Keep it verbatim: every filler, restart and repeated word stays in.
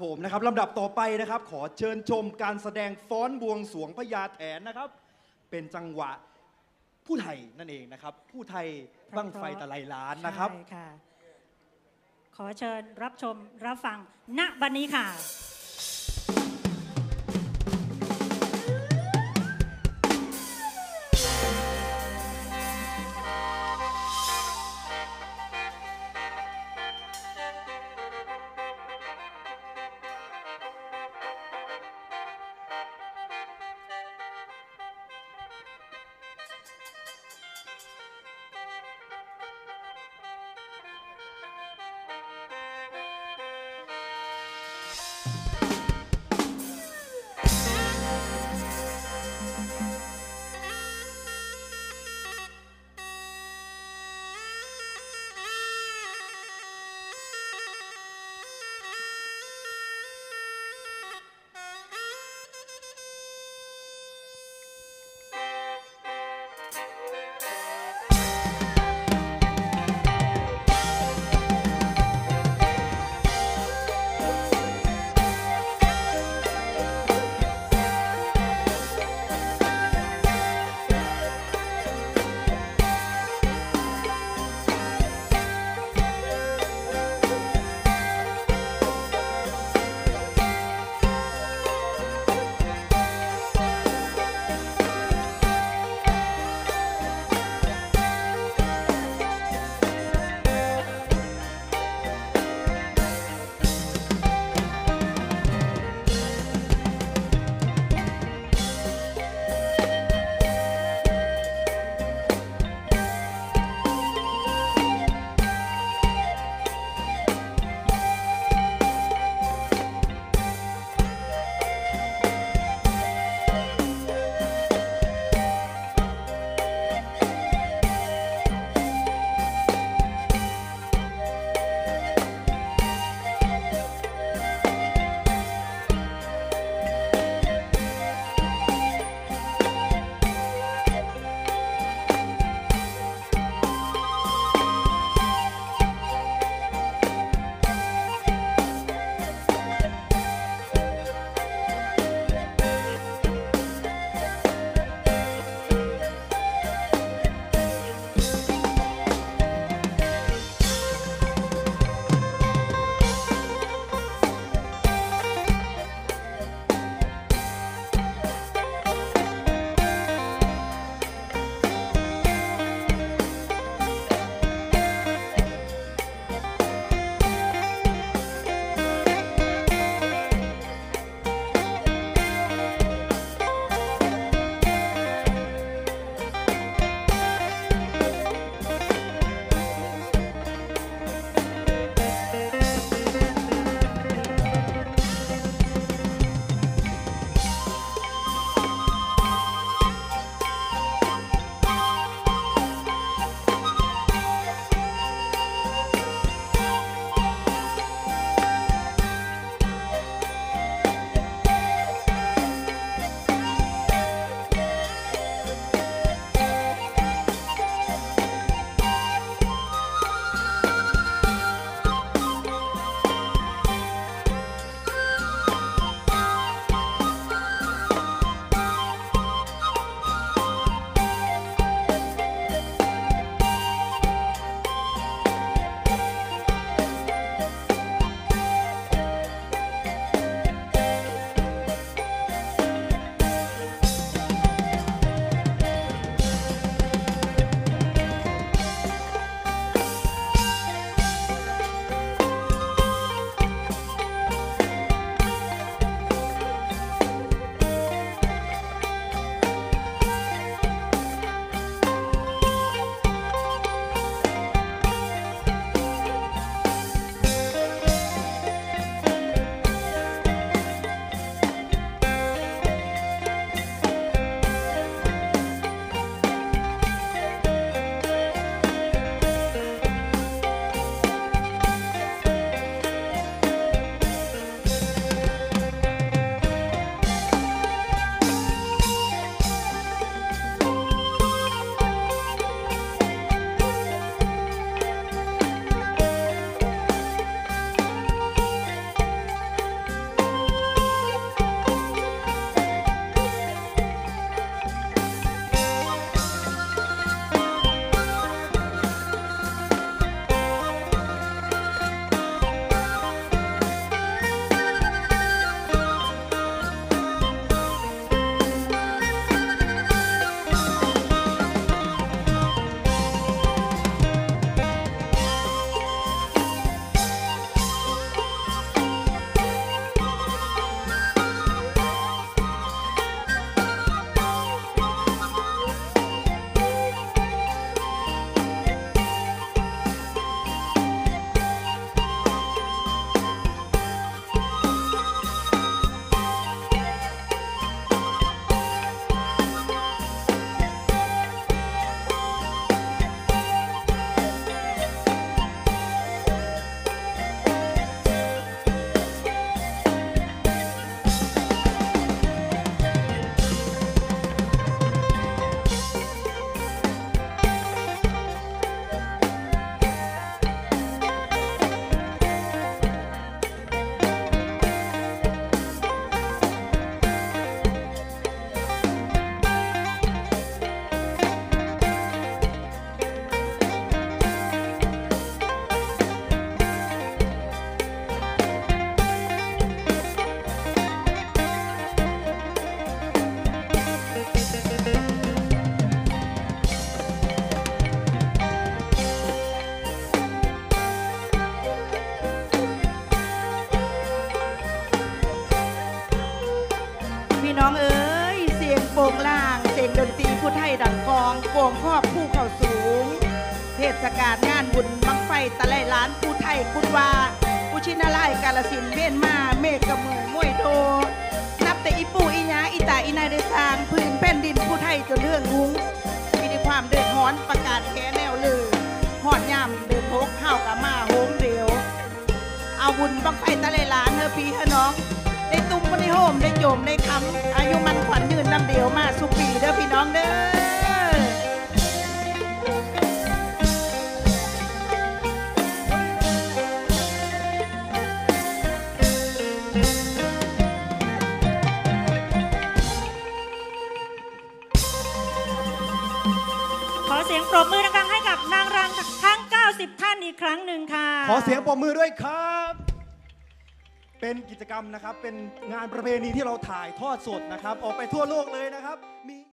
ผมนะครับลำดับต่อไปนะครับขอเชิญชมการแสดงฟ้อนบวงสรวงพญาแถนนะครับเป็นจังหวะผู้ไทยนั่นเองนะครับผู้ไทยบั้งไฟตะไลล้านนะครับใช่ค่ะขอเชิญรับชมรับฟังณบัดนี้ค่ะพี่น้องเอ๋ยเสียงโป่งล่างเสียงดนตรีผู้ไทยดังกองโป่งครอบผู้เขาสูงเทศกาลงานบุญบังไฟตะไลล้านผู้ไทยคุณวาอุชินาไลายกาลสินธุ์เวียนมาเมฆกระเมยมวยโดนับแต่อีปู่อีหยาอีตาอีนายได้สร้างพื้นแผ่นดินผู้ไทยจนเลื่อนหุ้งมีในความเดือดร้อนประกาศแค่แนวลือหอดยำเดินพกข้าวกับมาโฮมเดียวเอาบุญบังไฟตะไลล้านเฮอพี่เฮอน้องได้ตุ้มได้โฮมได้โจมได้คำอายุมันขวัญยืนลำเดียวมาสุปีเด้อพี่น้องเด้อขอเสียงปรบมือดังๆให้กับนางรำทั้ง เก้าสิบ ท่านอีกครั้งหนึ่งค่ะขอเสียงปรบมือด้วยครับ เป็นกิจกรรมนะครับ เป็นงานประเพณีที่เราถ่ายทอดสดนะครับ ออกไปทั่วโลกเลยนะครับมี